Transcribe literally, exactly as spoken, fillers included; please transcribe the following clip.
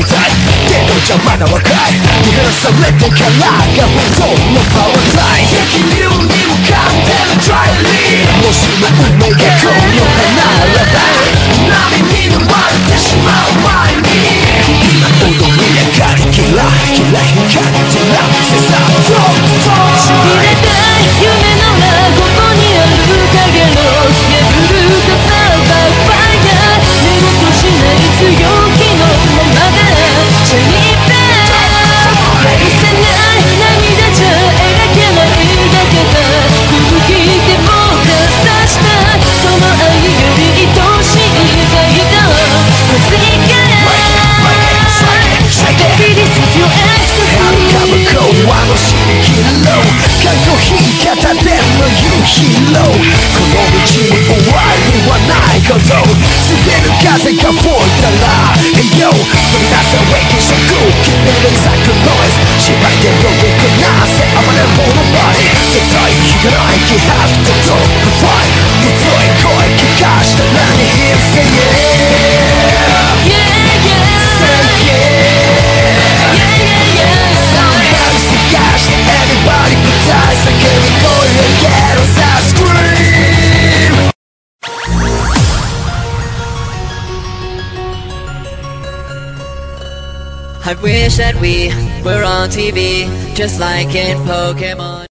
たいけどじゃまだ若いもたらされてからが本当のパワータイム激流に浮かんでるトライリーもしも運命がこの花らば波に飲まれてしまう前に今踊り上がりキラキラ光ってらせさどうぞしびれたい夢の裏ここにある影の破る傘バックファイヤー寝言しない強気のままでチェリーペン許せない涙じゃ描けないだけだ空気で僕が刺したその愛より愛しい愛だ追加向こうはの刺激のかっこいい方での夕日のこの道に終わりはないこと滑る風が吹いたら Hey yo 取り出せウェイキショック決めるザクノイズ縛りでロリックなせ暴れるものバディ絶対引かない気迫とトップファイトむずい声聞かしたらに Hit say yeah Yeah yeah Say yeah Everybody put eyes like every boy and girls I scream I wish that we were on T V just like in Pokemon